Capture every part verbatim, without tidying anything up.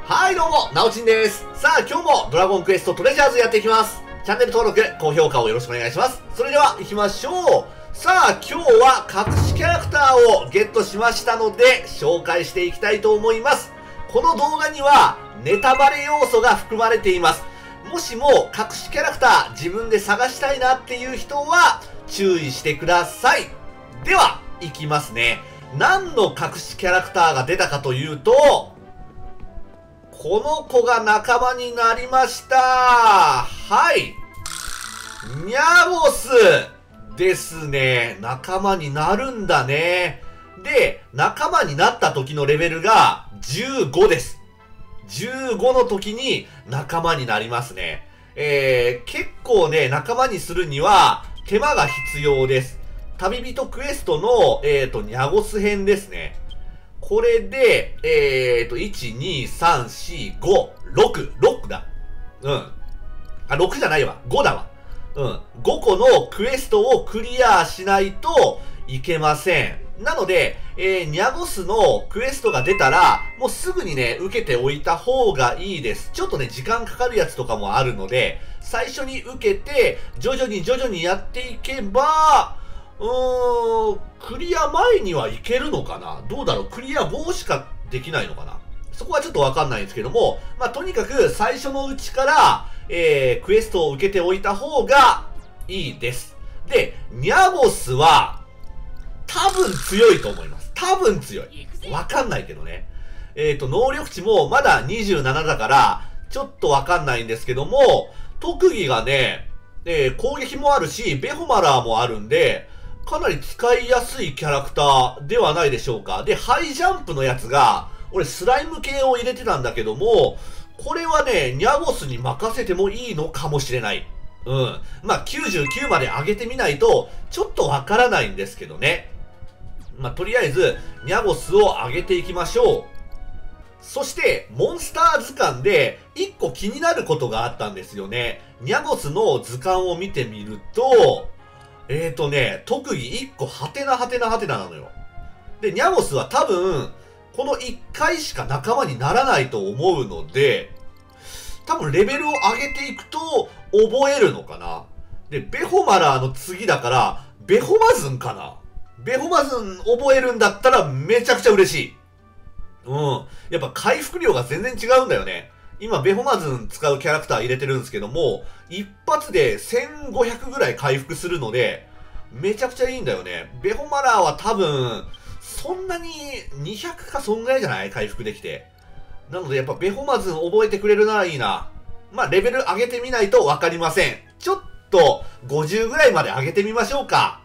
はいどうも、なおちんです。さあ今日もドラゴンクエストトレジャーズやっていきます。チャンネル登録、高評価をよろしくお願いします。それでは行きましょう。さあ今日は隠しキャラクターをゲットしましたので紹介していきたいと思います。この動画にはネタバレ要素が含まれています。もしも隠しキャラクター自分で探したいなっていう人は注意してください。では行きますね。何の隠しキャラクターが出たかというと、この子が仲間になりました。はい。ニャゴスですね。仲間になるんだね。で、仲間になった時のレベルがじゅうごです。じゅうごの時に仲間になりますね。えー、結構ね、仲間にするには手間が必要です。旅人クエストの、えーと、ニャゴス編ですね。これで、えーと、いち、に、さん、よん、ご、ろく、ろくだ。うん。あ、ろくじゃないわ。ごだわ。うん。ごこのクエストをクリアしないといけません。なので、えー、ニャゴスのクエストが出たら、もうすぐにね、受けておいた方がいいです。ちょっとね、時間かかるやつとかもあるので、最初に受けて、徐々に徐々にやっていけば、うーん、クリア前にはいけるのかな？どうだろう？クリア後しかできないのかな？そこはちょっとわかんないんですけども、まあ、とにかく最初のうちから、えー、クエストを受けておいた方がいいです。で、ニャゴスは、多分強いと思います。多分強い。わかんないけどね。えっと、能力値もまだにじゅうななだから、ちょっとわかんないんですけども、特技がね、えー、攻撃もあるし、ベホマラーもあるんで、かなり使いやすいキャラクターではないでしょうか。で、ハイジャンプのやつが、俺スライム系を入れてたんだけども、これはね、ニャゴスに任せてもいいのかもしれない。うん。まあ、きゅうじゅうきゅうまで上げてみないと、ちょっとわからないんですけどね。まあ、とりあえず、ニャゴスを上げていきましょう。そして、モンスター図鑑で、一個気になることがあったんですよね。ニャゴスの図鑑を見てみると、えーとね、特技いっこ、ハテナハテナハテナなのよ。で、ニャゴスは多分、このいっかいしか仲間にならないと思うので、多分レベルを上げていくと、覚えるのかな。で、ベホマラーの次だから、ベホマズンかな。ベホマズン覚えるんだったらめちゃくちゃ嬉しい。うん。やっぱ回復量が全然違うんだよね。今、ベホマズン使うキャラクター入れてるんですけども、一発でせんごひゃくぐらい回復するので、めちゃくちゃいいんだよね。ベホマラーは多分、そんなににひゃくかそんぐらいじゃない？回復できて。なのでやっぱベホマズン覚えてくれるならいいな。まあ、レベル上げてみないとわかりません。ちょっとごじゅうぐらいまで上げてみましょうか。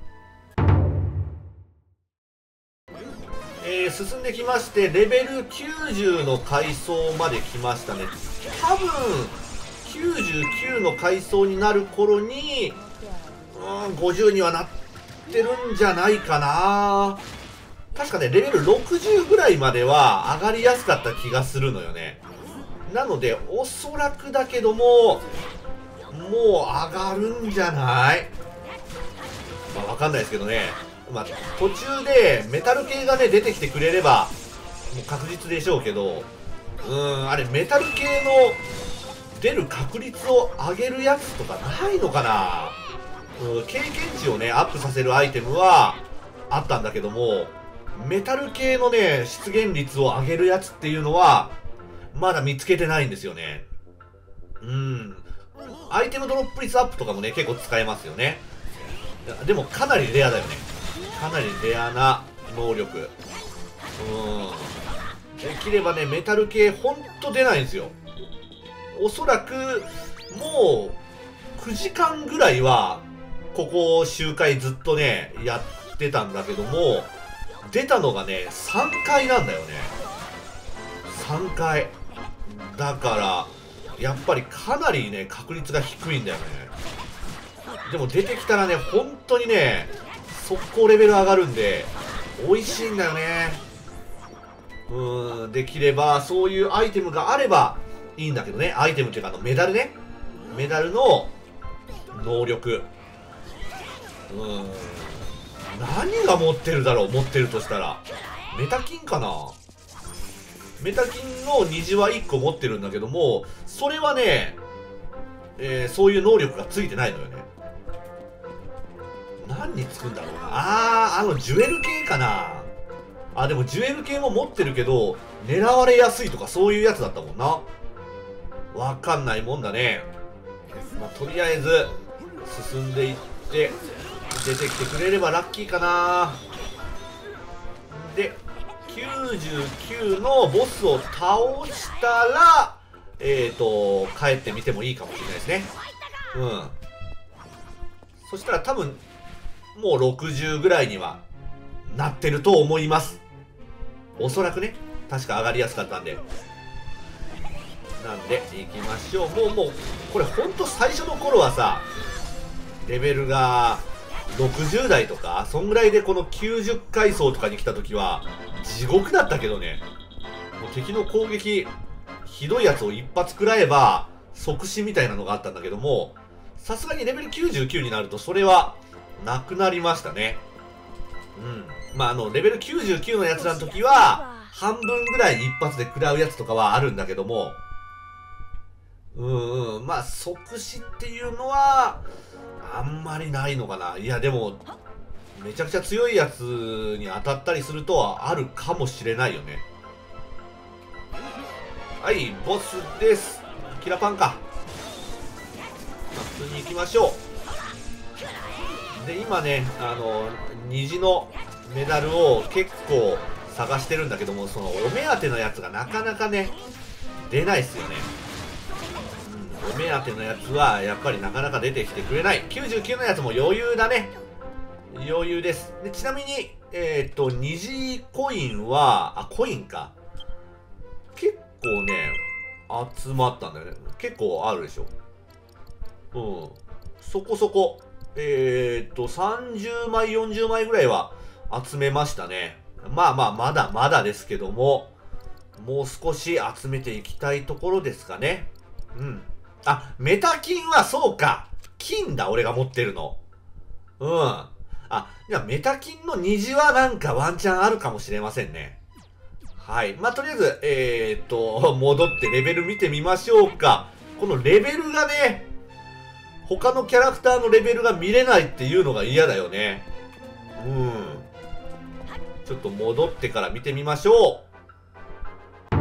えー、進んできまして、レベルきゅうじゅうの階層まで来ましたね。多分、きゅうじゅうきゅうの階層になる頃に、うーん、ごじゅうにはなってるんじゃないかな。確かね、レベルろくじゅうぐらいまでは上がりやすかった気がするのよね。なので、おそらくだけども、もう上がるんじゃない？まあ、わかんないですけどね。まあ、途中でメタル系がね、出てきてくれれば、もう確実でしょうけど、うーん、あれ、メタル系の出る確率を上げるやつとかないのかな？うん、経験値をね、アップさせるアイテムはあったんだけども、メタル系のね、出現率を上げるやつっていうのは、まだ見つけてないんですよね。うん。アイテムドロップ率アップとかもね、結構使えますよね。でもかなりレアだよね。かなりレアな能力。うん。できればね、メタル系ほんと出ないんですよ。おそらく、もう、くじかんぐらいは、ここ周回ずっとね、やってたんだけども、出たのがね、さんかいなんだよね。さんかい。だから、やっぱりかなりね、確率が低いんだよね。でも出てきたらね、本当にね、速攻レベル上がるんで、美味しいんだよね。うーん、できれば、そういうアイテムがあればいいんだけどね。アイテムっていうか、あの、メダルね。メダルの能力。うーん、何が持ってるだろう、持ってるとしたら。メタ金かな？ メタ金の虹はいっこ持ってるんだけども、それはね、えー、そういう能力がついてないのよね。何につくんだろうな。あー、あのジュエル系かな。あ、でもジュエル系も持ってるけど狙われやすいとかそういうやつだったもんな。わかんないもんだね。まあ、とりあえず進んでいって出てきてくれればラッキーかな。できゅうじゅうきゅうのボスを倒したらえーと帰ってみてもいいかもしれないですね。うん。そしたら多分もうろくじゅうぐらいにはなってると思います。おそらくね。確か上がりやすかったんで。なんで行きましょう。もうもうこれほんと最初の頃はさ、レベルがろくじゅう代とかそんぐらいでこのきゅうじゅっかい層とかに来た時は地獄だったけどね。もう敵の攻撃ひどいやつを一発食らえば即死みたいなのがあったんだけども、さすがにレベルきゅうじゅうきゅうになるとそれはなくなりましたね。うん。まあ、あの、レベルきゅうじゅうきゅうのやつらの時は、半分ぐらいに一発で食らうやつとかはあるんだけども、うんうん。まあ、即死っていうのは、あんまりないのかな。いや、でも、めちゃくちゃ強いやつに当たったりするとはあるかもしれないよね。はい、ボスです。キラパンか。普通に行きましょう。で今ね、あの虹のメダルを結構探してるんだけども、そのお目当てのやつがなかなかね出ないっすよね。うん、お目当てのやつはやっぱりなかなか出てきてくれない。きゅうじゅうきゅうのやつも余裕だね。余裕です。でちなみにえー、っと虹コインはあコインか結構ね集まったんだよね。結構あるでしょ。うん、そこそこ、えー、っと、さんじゅうまい、よんじゅうまいぐらいは集めましたね。まあまあ、まだまだですけども、もう少し集めていきたいところですかね。うん。あ、メタ金はそうか。金だ、俺が持ってるの。うん。あ、じゃあメタ金の虹はなんかワンチャンあるかもしれませんね。はい。まあ、とりあえず、えー、っと、戻ってレベル見てみましょうか。このレベルがね、他のキャラクターのレベルが見れないっていうのが嫌だよね。うん。ちょっと戻ってから見てみましょう。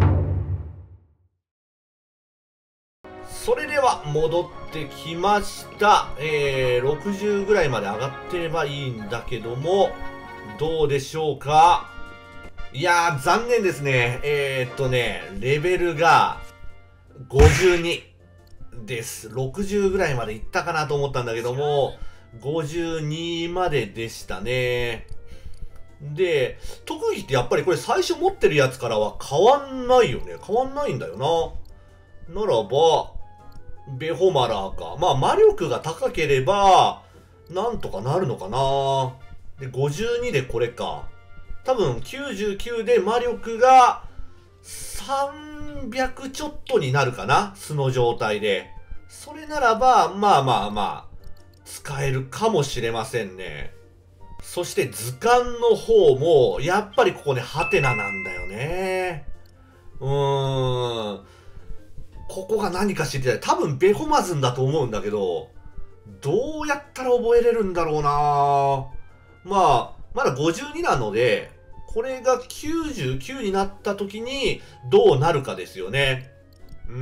それでは戻ってきました。えー、ろくじゅうぐらいまで上がってればいいんだけども、どうでしょうか。いやー、残念ですね。えー、っとね、レベルがごじゅうに。です。ろくじゅうぐらいまでいったかなと思ったんだけども、ごじゅうにまででしたね。で、特技ってやっぱりこれ最初持ってるやつからは変わんないよね。変わんないんだよな。ならば、ベホマラーか。まあ魔力が高ければ、なんとかなるのかな。で、ごじゅうにでこれか。多分きゅうじゅうきゅうで魔力がさんびゃくちょっとになるかな、素の状態で。それならば、まあまあまあ、使えるかもしれませんね。そして図鑑の方も、やっぱりここね、ハテナなんだよね。うーん。ここが何か知りたい。多分ベホマズンだと思うんだけど、どうやったら覚えれるんだろうな。まあ、まだごじゅうになので、これがきゅうじゅうきゅうになった時にどうなるかですよね。うん。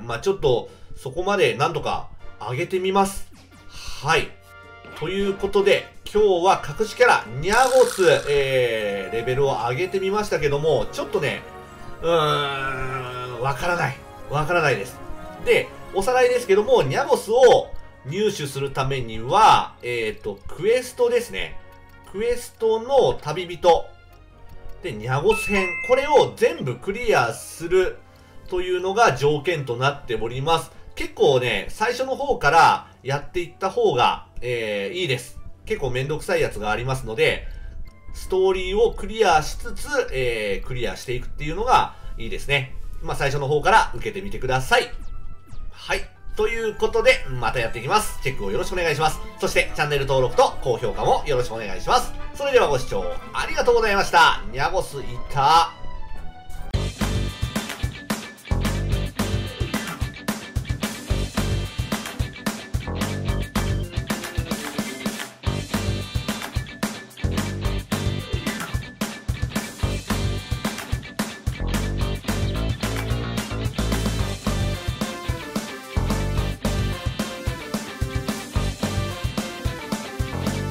まあちょっとそこまで何とか上げてみます。はい。ということで今日は隠しキャラニャゴス、えー、レベルを上げてみましたけども、ちょっとね、うーん、わからない。わからないです。で、おさらいですけども、ニャゴスを入手するためには、えっと、クエストですね。クエストの旅人。で、ニャゴス編。これを全部クリアするというのが条件となっております。結構ね、最初の方からやっていった方が、えー、いいです。結構めんどくさいやつがありますので、ストーリーをクリアしつつ、えー、クリアしていくっていうのがいいですね。まあ、最初の方から受けてみてください。はい。ということで、またやっていきます。チェックをよろしくお願いします。そして、チャンネル登録と高評価もよろしくお願いします。それではご視聴ありがとうございました。ニャゴスいた。